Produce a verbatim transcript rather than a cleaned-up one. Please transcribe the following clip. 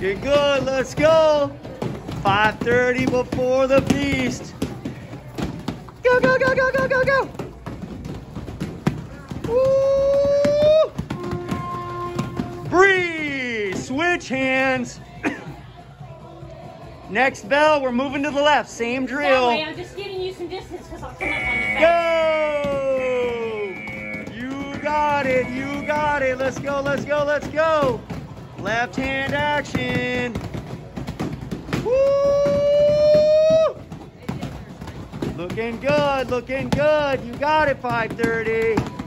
Looking good, let's go. five thirty before the feast. Go, go, go, go, go, go, go. Woo! Breathe, switch hands. Next bell, we're moving to the left, same drill. That way, I'm just giving you some distance because I'll come up on the Go! back. You got it, you got it. Let's go, let's go, let's go. Left hand action. Woo! Looking good, looking good. You got it, five thirty.